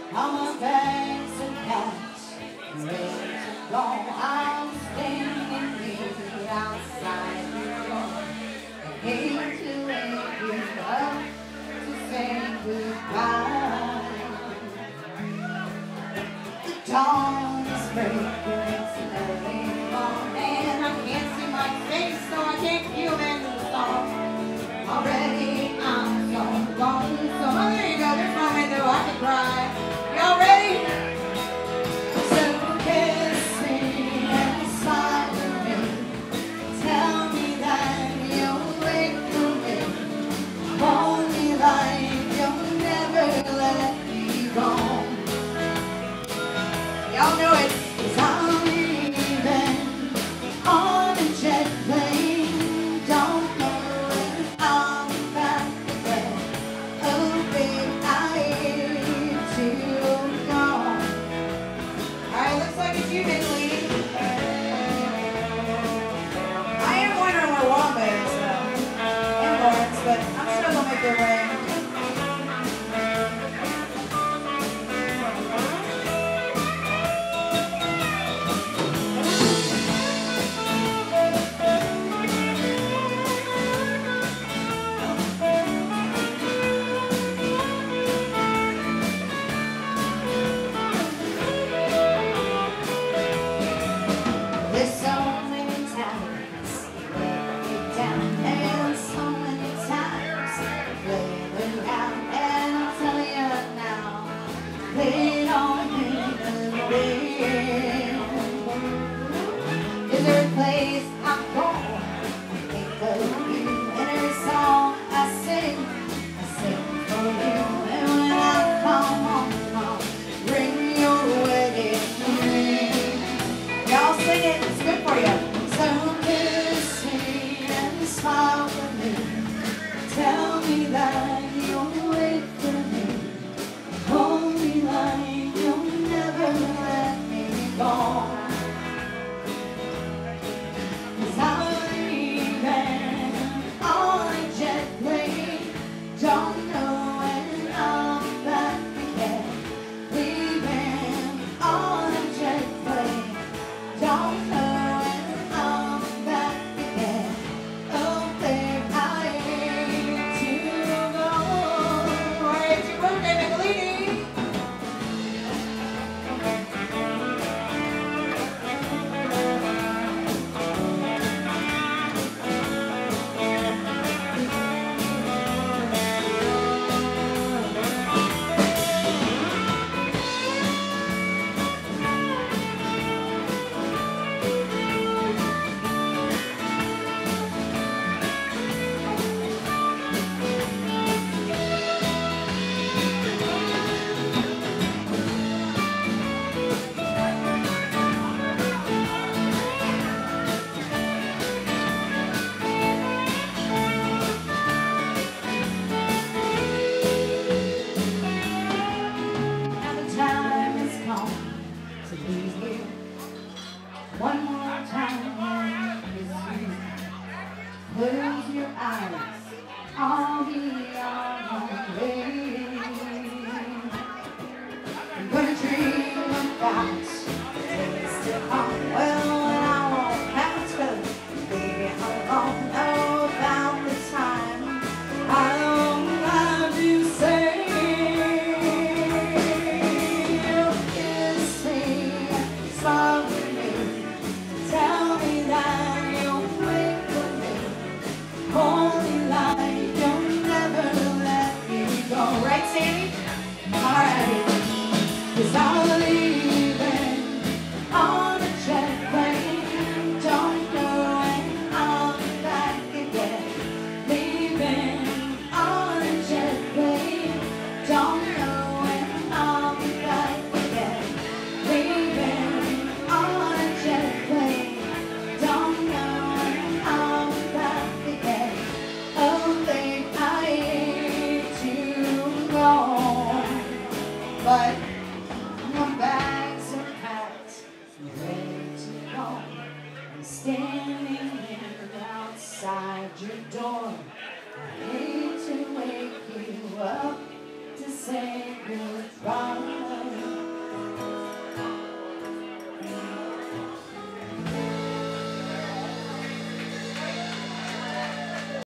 I'm a bags and cash, ready to go. I'm standing here outside your door. I hate to wake you up to say goodbye. The dawn is breaking, it's early morning. I can't see my face, so I can't feel any song. Already I'm so gone. So there you go, there's my window, I can cry. Y'all ready? So kiss me and smile at me. Tell me that you'll wait for me. Hold me like you'll never let me go. Y'all know it. 'Cause I'm leaving on a jet plane. Don't know when I'll be back again. Oh babe, I hate to go. Alright, looks like it's you, Italy. I am wondering where Wombat is though. And Lawrence, but I'm sure they'll make their way. There's so many times let me down, and so many times let me out. And I'll tell you now, they don't mean a thing.